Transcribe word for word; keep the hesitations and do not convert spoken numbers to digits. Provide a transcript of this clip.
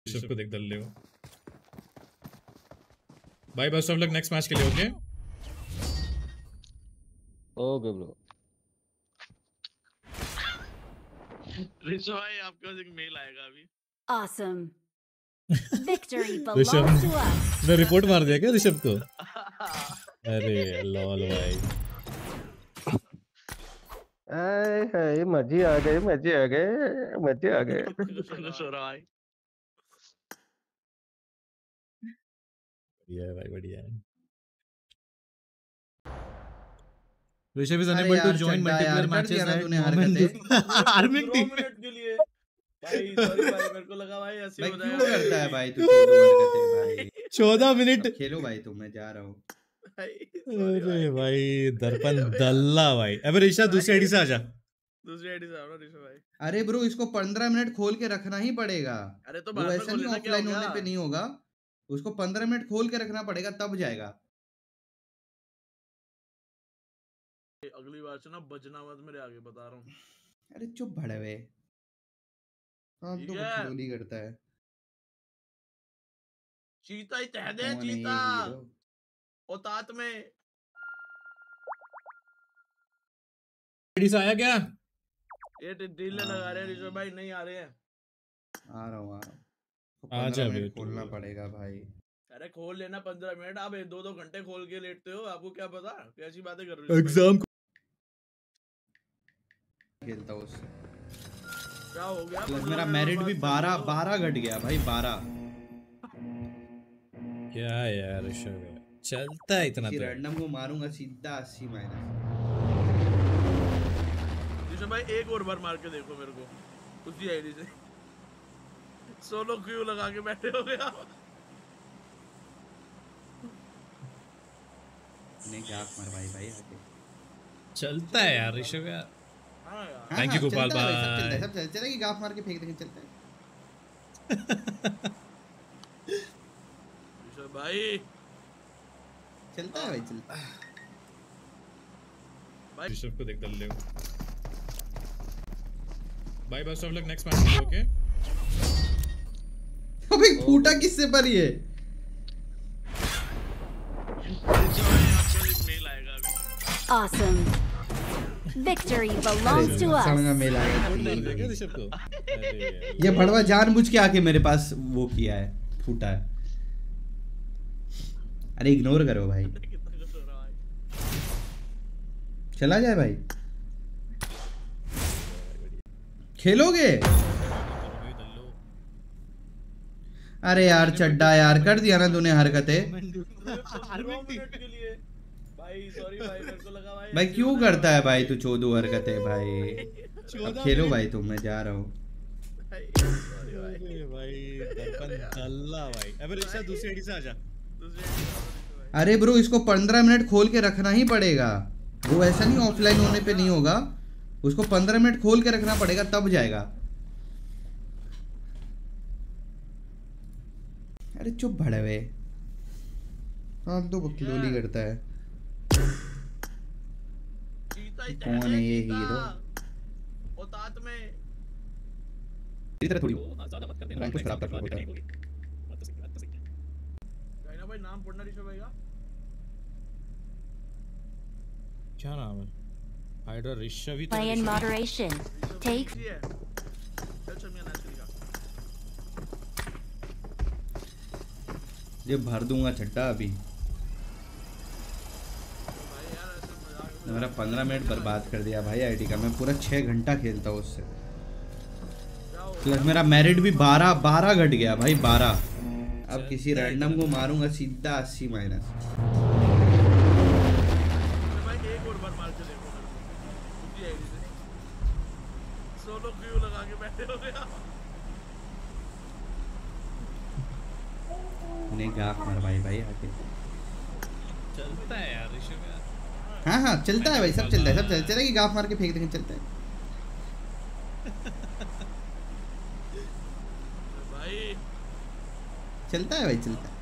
सबको देख दल ले भाई। Best of luck next match के लिए। Okay okay bro. ऋषभ भाई आपके पास एक मेल आएगा अभी। Awesome. Victory belongs to us. मैं रिपोर्ट मार दिया क्या ऋषभ को? अरे लॉल भाई। आए हाय मजे आ गए मजे आ गए मजे आ गए। भाई बढ़िया है भाई बढ़िया है। Rishabh is unable to join multiplayer matches at arming team के लिए। भाई सॉरी भाई मेरे को लगा भाई ऐसे हो जाएगा। क्यों करता है भाई तू चौदह हरकतें भाई? चौदह मिनट खेलो भाई तुम, मैं जा रहा हूँ। अरे भाई दर्पण दल्ला भाई। अबे ऋषभ दूसरी आईडी से आजा। दूसरी आईडी से आओ ऋषभ भाई। अरे ब्रो इसको पंद्रह मिनट खोल के रखना ही पड़ेगा। अरे तो वो ऐसा नहीं ऑफलाइन होने पे नहीं होगा, उसको पंद्रह मिनट खोल के रखना पड़ेगा तब जाएगा। अगली बार से ना बजना मत मेरे आगे, बता रहा हूँ। अरे चुप भड़वे। हाँ तो बकलोली करता है। चीता ही तह दे चीता औतात में। आईडी से आया क्या? ये ड्रिल लगा रहे हैं ऋषभ भाई, नहीं आ रहे हैं। आ रहा हूँ आ रहा हूँ। आजा मिनट खोलना पड़ेगा भाई। अरे खोल लेना पंद्रह मिनट। आप दो दो घंटे खोल के लेटते हो, आपको क्या पता कैसी बातें कर रहे हो। एग्जाम खेलता हूँ उससे। क्या हो गया? प्लस मेरा मेरिट भी बारह बारह घट गया भाई। बारह क्या यार ऋषभ चलता है इतना तो। रैंडम को मारूंगा सीधा अस्सी माइनस। ऋषभ भाई एक और बार मार के देखो मेरे को उसी आईडी से। सोलो क्यू लगा के बैठे हो गया। नहीं क्या मार भाई भाई आके चलता है यार ऋषभ यार। हां यार थैंक यू गोपाल भाई। सब चलता है सब चलता है कि गाफ मार के फेंक देंगे चलता है। ऋषभ भाई चलता है भाई चलता है भाई। ऋषभ को देख दल ले भाई। Best of luck next match के लिए। ओके अबे फूटा किससे पर ये? Awesome. Victory belongs to us. सामने मेल आया देखा ऋषभ को? अरे ये भड़वा जानबूझ के आके मेरे पास वो किया है, फूटा है। अरे इग्नोर करो भाई। चला जाए भाई। खेलोगे? अरे यार चड्डा यार कर दिया ना तूने हरकतें। भाई सॉरी भाई मेरे को लगा भाई। भाई क्यों करता है भाई तू चौदह हरकतें भाई? अब खेलो भाई तुम, मैं जा रहा हूँ। भाई भाई दर्पण दल्ला भाई। अबे ऋषभ दूसरी आईडी से आजा। अरे ब्रो इसको पंद्रह मिनट खोल के रखना ही पड़ेगा। वो ऐसा नहीं ऑफलाइन होने पे नहीं होगा, उसको पंद्रह मिनट खोल के रखना पड़ेगा तब जाएगा। अरे चुप भड़वे। हाँ तो बकलोली करता है। कौन है ये हीरो? औतात में इस तरह थोड़ी रैंक कुछ खराब कर होता है। गाइना भाई नाम पढ़ना ऋषभ भाई का क्या नाम है? हाइड्रा ऋषभ ही। Play in moderation. Take. चल चल मैं नाच करेगा। ये भर दूंगा छट्टा अभी। मेरा पंद्रह मिनट बर्बाद कर दिया भाई आईडी का। मैं पूरा छह घंटा खेलता हूँ उससे। प्लस मेरा मेरिट भी बारह बारह घट गया भाई। बारह अब किसी रैंडम को मारूंगा सीधा अस्सी माइनस। भाई एक और बार मार के देखो मेरे को उसी आईडी से। सोलो क्यू लगा के बैठे हो गया। नहीं गाफ मार भाई भाई आके। चलता है यार ऋषभ यार। हाँ हाँ चलता है भाई, सब चलता है सब चलता है कि गाफ मार के फेंक देंगे चलता है। भाई चलता है भाई चलता है।